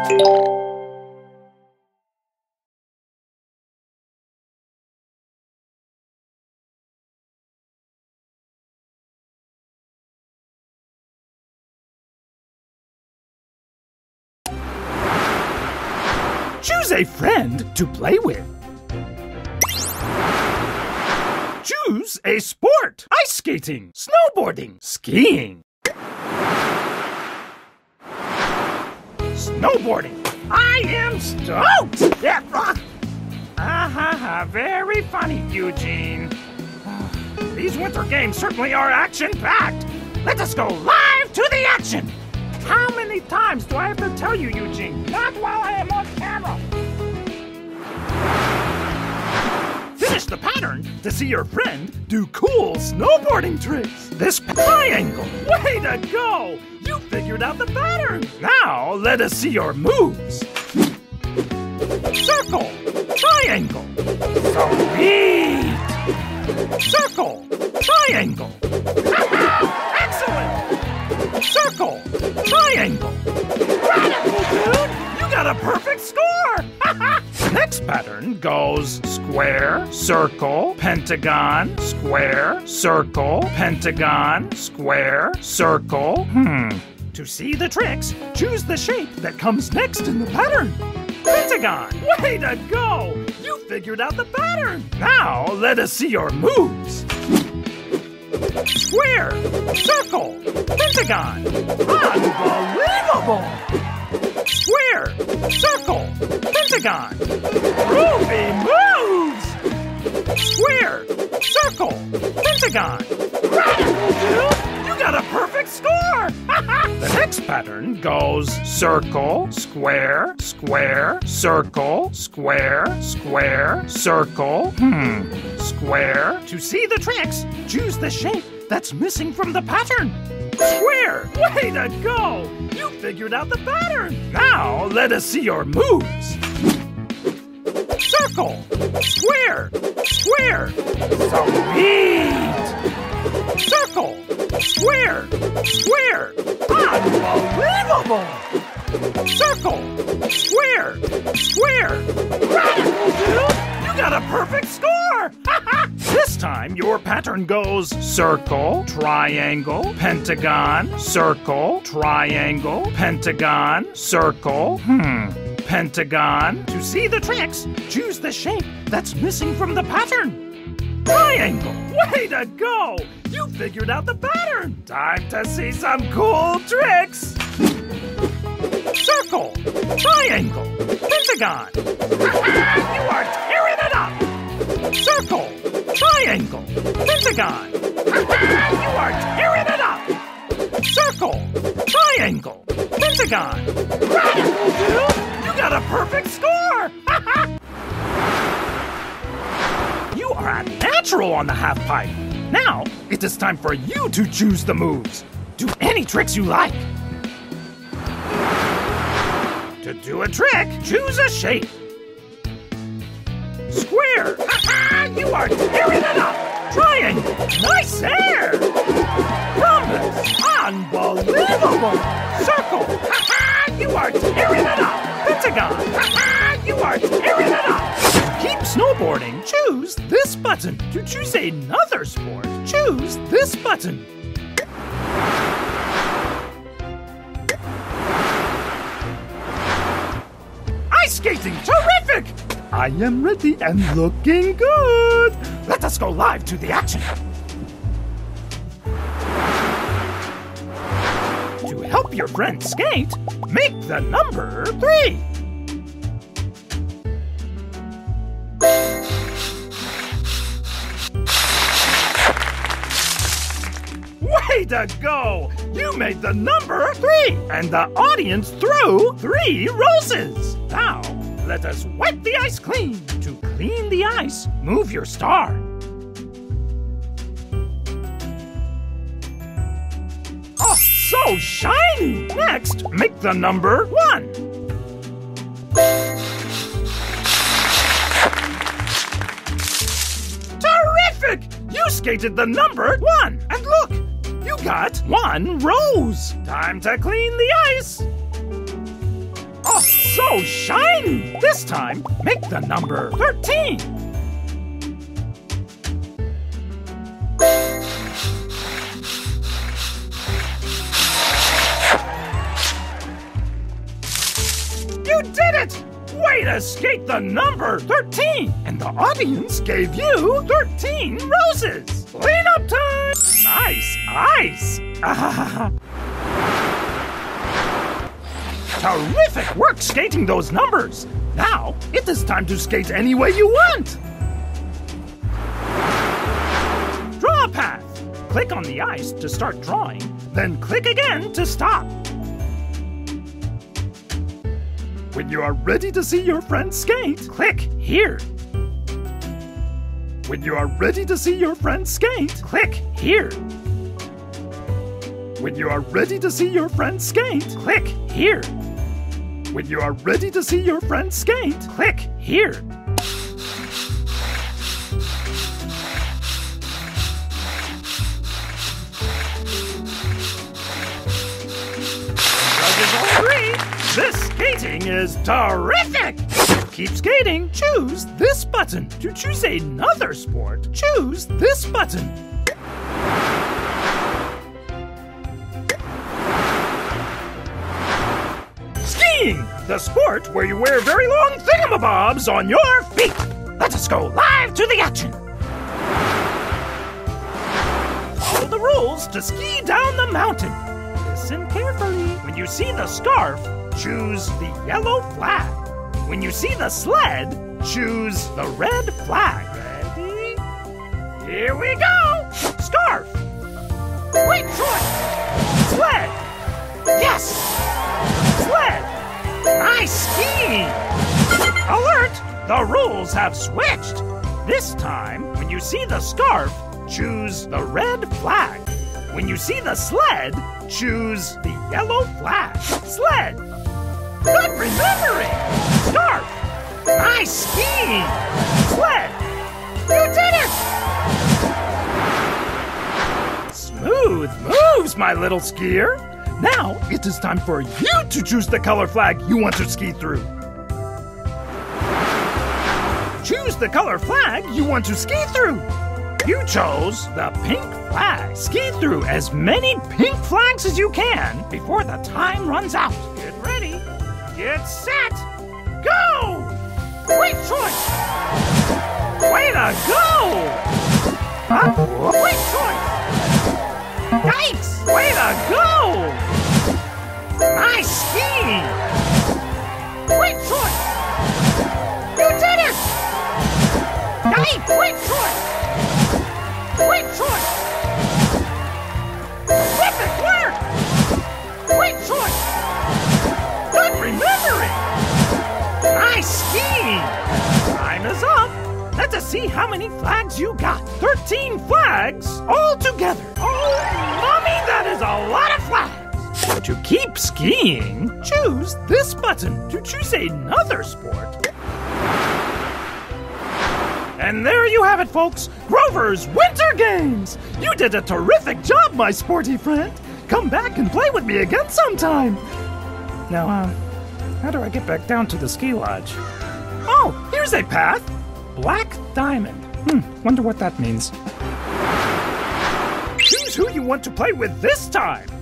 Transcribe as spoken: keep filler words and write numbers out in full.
Choose a friend to play with. Choose a sport. Ice skating, snowboarding, skiing. Snowboarding. I am stoked! Yeah. Ah ha ha, very funny, Eugene. These winter games certainly are action-packed. Let us go live to the action. How many times do I have to tell you, Eugene? Not while I am on camera. Finish the pattern to see your friend do cool snowboarding tricks. This triangle. Way to go! You figured out the pattern. Now let us see your moves. Circle. Triangle. Sweet. Circle. Triangle. Excellent. Circle, triangle. Radical, dude! You got a perfect score! The next pattern goes square, circle, pentagon, square, circle, pentagon, square, circle. Hmm. To see the tricks, choose the shape that comes next in the pattern. Pentagon! Way to go! You figured out the pattern! Now let us see your moves. Square, circle, pentagon. Unbelievable! Square, circle, pentagon. Groovy moves! Square, circle, pentagon. Radical, dude! You got a perfect score! The next pattern goes circle, square, square, circle, square, square, circle. Hmm. Square. To see the tricks, choose the shape that's missing from the pattern. Square. Way to go! You figured out the pattern. Now let us see your moves. Circle. Square. Square. Sweet. Circle. Square. Square. Unbelievable! Circle. Square. Square. Radical, dude! You got a perfect score! This time your pattern goes circle, triangle, pentagon, circle, triangle, pentagon, circle, hmm, pentagon. To see the tricks, choose the shape that's missing from the pattern. Triangle! Way to go! You figured out the pattern! Time to see some cool tricks! Circle! Triangle! Pentagon! You are tearing it up! Circle! Triangle! Pentagon! You are tearing it up! Circle! Triangle! Pentagon! Radical, dude! You got a perfect score! You are a natural on the half pipe. Now, it is time for you to choose the moves. Do any tricks you like. To do a trick, choose a shape. Square. You are tearing it up. Triangle. Nice air. Rhombus. Unbelievable. Circle. You are tearing it up. Pentagon. You are tearing it up. Keep snowboarding, choose this button. To choose another sport, choose this button. Ice skating, terrific! I am ready and looking good. Let us go live to the action. To help your friend skate, make the number three. Way to go! You made the number three, and the audience threw three roses. Now, let us wipe the ice clean. To clean the ice, move your star. Oh, so shiny! Next, make the number one. Terrific! You skated the number one, and look! You got one rose. Time to clean the ice. Oh, So shiny! This time, make the number thirteen. You did it! Way to skate the number thirteen! And the audience gave you thirteen roses! Cleanup time! Nice ice! Ah. Terrific work skating those numbers! Now, it is time to skate any way you want! Draw a path! Click on the ice to start drawing, then click again to stop. When you are ready to see your friend skate, click here. When you are ready to see your friend skate, click here. When you are ready to see your friend skate, click here. When you are ready to see your friend skate, click here. Judges all agree, this skating is terrific! Keep skating, choose this button. To choose another sport, choose this button. Skiing, the sport where you wear very long thingamabobs on your feet. Let us go live to the action. Follow the rules to ski down the mountain. Listen carefully. When you see the scarf, choose the yellow flag. When you see the sled, choose the red flag. Ready? Here we go! Scarf! Great choice! Sled! Yes! Sled! Nice skiing! Alert! The rules have switched! This time, when you see the scarf, choose the red flag. When you see the sled, choose the yellow flag. Sled! Good remembering! Scarf! Nice skiing! Sled! You did it! Smooth moves, my little skier! Now, it is time for you to choose the color flag you want to ski through. Choose the color flag you want to ski through. You chose the pink flag. Ski through as many pink flags as you can before the time runs out. Get ready. Get set! Go! Great choice! Way to go! Huh? Great choice! Yikes! Way to go! Nice skiing! Great choice! You did it! Yikes! Great choice! Great choice! Terrific work! Great choice! Good remembering! Nice skiing! Time is up! Let us see how many flags you got. thirteen flags all together. Oh, mommy, that is a lot of flags! To keep skiing, choose this button to choose another sport. And there you have it, folks! Grover's Winter Games! You did a terrific job, my sporty friend! Come back and play with me again sometime! Now, uh, how do I get back down to the ski lodge? Oh, here's a path! Black Diamond. Hmm, wonder what that means. Choose who you want to play with this time!